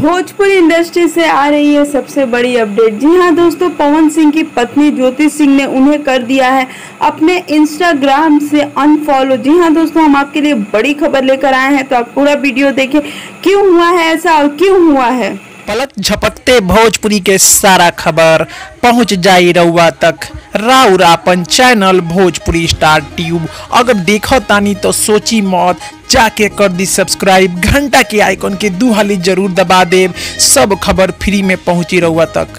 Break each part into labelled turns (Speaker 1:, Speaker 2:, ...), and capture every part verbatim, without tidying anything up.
Speaker 1: Bhojpuri industry से आ रही है सबसे बड़ी अपडेट। जी हाँ दोस्तों, पवन सिंह की पत्नी ज्योति सिंह ने उन्हें कर दिया है अपने इंस्टाग्राम से अनफॉलो। जी हाँ दोस्तों, हम आपके लिए बड़ी खबर लेकर आए हैं, तो आप पूरा वीडियो देखें क्यों हुआ है ऐसा और क्यों हुआ है।
Speaker 2: पलक झपकते भोजपुरी के सारा खबर पहुंच जाई रउआ तक। राउर आपन चैनल भोजपुरी स्टार ट्यूब अगर देखो तानी तो सोची मौत, जाके कर दी सब्सक्राइब, घंटा के आइकन के दू हाली जरूर दबा देव, सब खबर फ्री में पहुंची रउआ तक।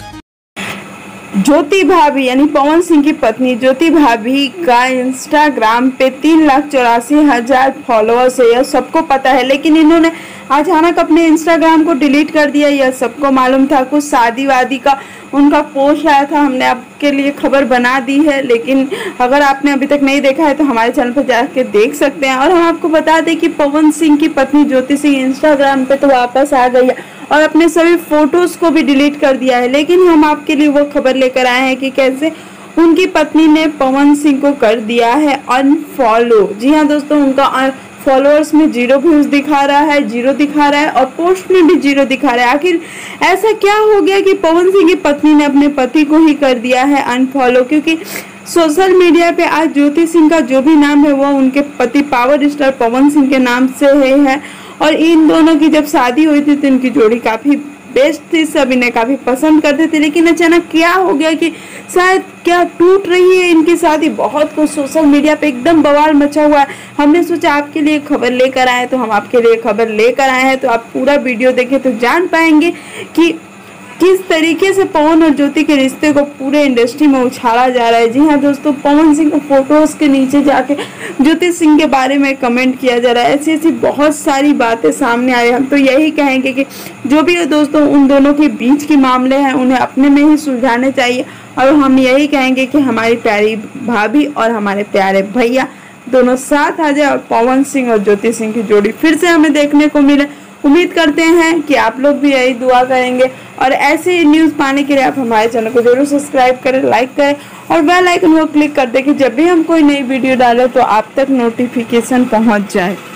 Speaker 1: ज्योति भाभी यानी पवन सिंह की पत्नी ज्योति भाभी का इंस्टाग्राम पे तीन लाख चौरासी हजार फॉलोअर्स है, यह सबको पता है, लेकिन इन्होंने अचानक अपने इंस्टाग्राम को डिलीट कर दिया। यह सबको मालूम था, कुछ शादी वादी का उनका पोस्ट आया था, हमने आपके लिए खबर बना दी है, लेकिन अगर आपने अभी तक नहीं देखा है तो हमारे चैनल पर जाके देख सकते हैं। और हम आपको बता दें कि पवन सिंह की पत्नी ज्योति सिंह इंस्टाग्राम पे तो वापस आ गई है और अपने सभी फोटोज को भी डिलीट कर दिया है, लेकिन हम आपके लिए वो खबर लेकर आए हैं कि कैसे उनकी पत्नी ने पवन सिंह को कर दिया है अनफॉलो। जी हाँ दोस्तों, उनका फॉलोअर्स में जीरो व्यूज दिखा रहा है, जीरो दिखा रहा है और पोस्ट में भी जीरो दिखा रहा है। आखिर ऐसा क्या हो गया कि पवन सिंह की पत्नी ने अपने पति को ही कर दिया है अनफॉलो? क्योंकि सोशल मीडिया पे आज ज्योति सिंह का जो भी नाम है वो उनके पति पावर स्टार पवन सिंह के नाम से है, है। और इन दोनों की जब शादी हुई थी तो इनकी जोड़ी काफी बेस्ट थी, सब इन्हें काफी पसंद करते थे, लेकिन अचानक क्या हो गया कि शायद क्या टूट रही है इनकी शादी। बहुत कुछ सोशल मीडिया पे एकदम बवाल मचा हुआ है। हमने सोचा आपके लिए खबर लेकर आए, तो हम आपके लिए खबर लेकर आए हैं, तो आप पूरा वीडियो देखें तो जान पाएंगे कि किस तरीके से पवन और ज्योति के रिश्ते को पूरे इंडस्ट्री में उछाला जा रहा है। जी हाँ दोस्तों, पवन सिंह के फोटोज के नीचे जाके ज्योति सिंह के बारे में कमेंट किया जा रहा है। ऐसी ऐसी बहुत सारी बातें सामने आ रही हैं। हम तो यही कहेंगे कि जो भी दोस्तों उन दोनों के बीच के मामले हैं उन्हें अपने में ही सुलझाने चाहिए, और हम यही कहेंगे कि हमारी प्यारी भाभी और हमारे प्यारे भैया दोनों साथ आ जाए और पवन सिंह और ज्योति सिंह की जोड़ी फिर से हमें देखने को मिले। उम्मीद करते हैं कि आप लोग भी यही दुआ करेंगे, और ऐसे न्यूज़ पाने के लिए आप हमारे चैनल को जरूर सब्सक्राइब करें, लाइक करें और बेल आइकन को क्लिक कर दें कि जब भी हम कोई नई वीडियो डालें तो आप तक नोटिफिकेशन पहुंच जाए।